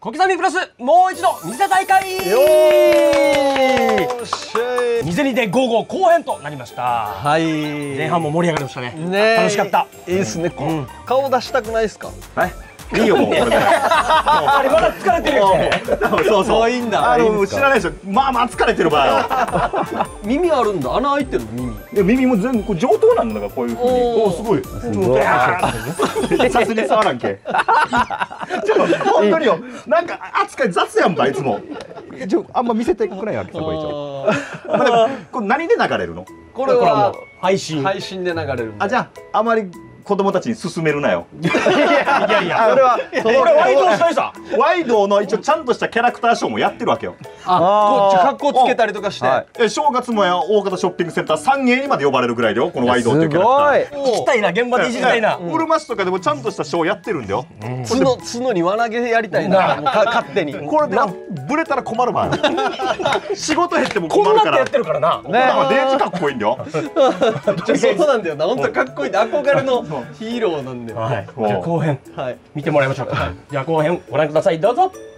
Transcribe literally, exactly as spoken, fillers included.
小刻みプラスもう一度店大会。 よーしゃい。 店にて午後後編となりました。 はい。 前半も盛り上がりましたね。 ね、 楽しかった。 いいですね。こう顔出したくないですか。 はい。いいよもう。これで。 あれまだ疲れてるよね。 そうそう。 いいんだ。 あの知らないでしょ。まあまあ疲れてる場合は。 耳あるんだ。穴開いてるの耳。 いや耳も全部こう上等なんだからこういう風に。おおすごい。すごい。さすに触らんけ。本当によ。なんか扱い雑やんばいつも。ちょあんま見せてくれよそこ一応。これ何で流れるの？ これは配信。 配信で流れる。 あじゃああまり子供たちに勧めるなよ。 いやいや、 それはこれワイドしたいさ。 ワイドの一応ちゃんとしたキャラクターショーもやってるわけよ。 あ、こっち格好つけたりとかして。 正月もや大型ショッピングセンター三軒にまで呼ばれるぐらいだよこのワイドっていうキャラクター。 行きたいな、現場でいじりたいな。 うるま市とかでもちゃんとしたショーやってるんだよ。 角角に輪投げやりたいな。勝手に。 これでブレたら困るわ。仕事減ってもこ困るから。 んなってやってるからな。 ね、デージかっこいいんだよ。 そうなんだよな。本当かっこいいんで憧れのヒーローなんで。 はい。じゃあ後編見てもらいましょうか。じゃあ後編ご覧ください。どうぞ。